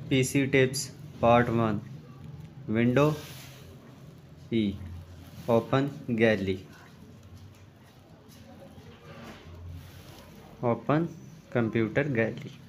PC tips part 1. Window E. Open Galley. Open Computer Gallery.